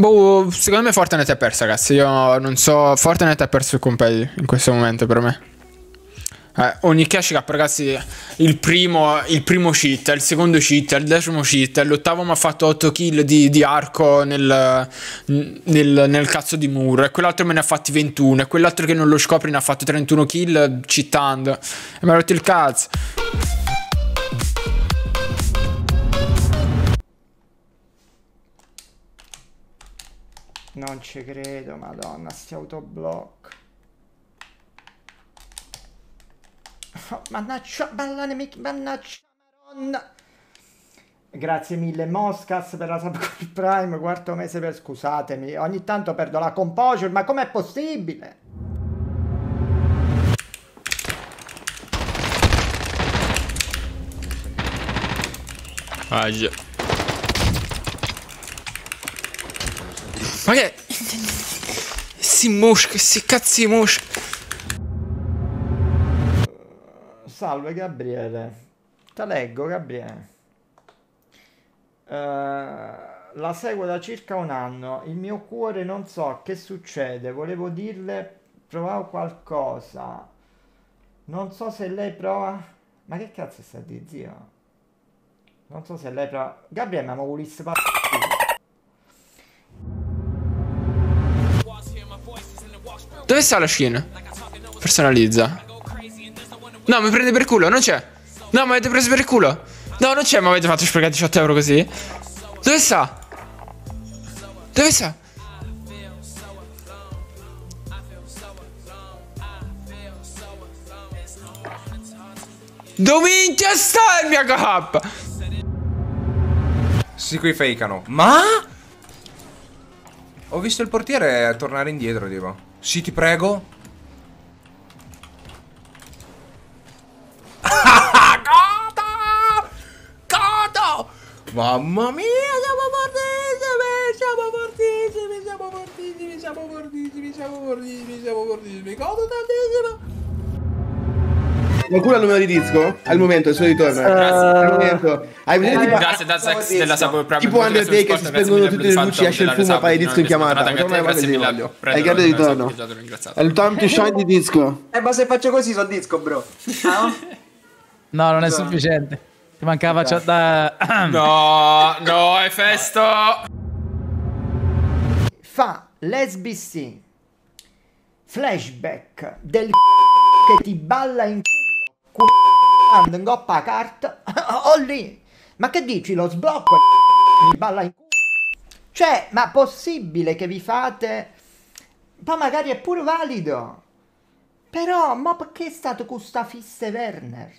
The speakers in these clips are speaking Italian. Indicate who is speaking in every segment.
Speaker 1: Boh, secondo me Fortnite è persa, ragazzi. Io non so. Fortnite ha perso il competitive in questo momento per me. Ogni cash cap, ragazzi. Il primo cheat, il secondo cheat, il decimo cheat, l'ottavo mi ha fatto 8 kill di arco nel cazzo di muro. E quell'altro me ne ha fatti 21. E quell'altro che non lo scopri ne ha fatto 31 kill cheatando. E mi ha rotto il cazzo.
Speaker 2: Non ci credo, madonna, sti autoblock. Oh, mannaggia, ballane, mannaggia, madonna. Grazie mille Moscas per la Subscribe Prime, quarto mese per scusatemi. Ogni tanto perdo la composure, ma com'è possibile?
Speaker 1: Ma che... Si mosca, si cazzi mosca.
Speaker 2: Salve Gabriele. Te leggo Gabriele. La seguo da circa un anno. Il mio cuore non so che succede. Volevo dirle, provavo qualcosa. Non so se lei prova... Ma che cazzo sta di zio? Non so se lei prova... Gabriele, ma volesse parlare.
Speaker 1: Dove sta la skin? Personalizza. No, mi prende per culo, non c'è. No, mi avete preso per il culo. No, non c'è, mi avete fatto sprecare 18 euro così. Dove sta? Dove sta? Dove minchia sta il mio AK?
Speaker 3: Sì, qui fakeano. Ma? Ho visto il portiere tornare indietro, tipo. Sì, ti prego. Godo! Godo! Mamma mia, siamo fortissimi, siamo fortissimi, siamo fortissimi, siamo fortissimi, siamo fortissimi, siamo fortissimi. Godo tantissimo.
Speaker 4: Qualcuno ha il numero di disco? Al momento, il suo ritorno. Al momento. Hai presente
Speaker 1: Grazie da Zex della Subway Prime.
Speaker 4: tipo Undertaker si spengono tutte le luci, esce il fumo, appare disco in chiamata.
Speaker 1: Grazie mille.
Speaker 4: Hai grande ritorno. È il time to shine di disco.
Speaker 5: Ma se faccio così so disco, bro.
Speaker 6: No, non è sufficiente. Ti mancava da...
Speaker 1: No, no, è festo.
Speaker 2: Fa l'SBC. Flashback del che ti balla in culo. In coppa carta. Oh lì. Ma che dici? Lo sblocco mi balla in culo. Cioè, ma possibile che vi fate... Poi magari è pure valido. Però, ma perché è stato con sta fisse Werner?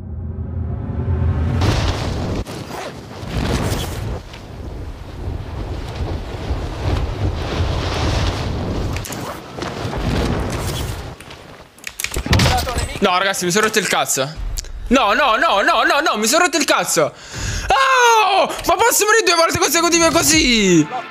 Speaker 1: No, ragazzi, mi sono rotto il cazzo. No, no, no, no, no, no, mi sono rotto il cazzo. Oh, ma posso morire 2 volte consecutive così?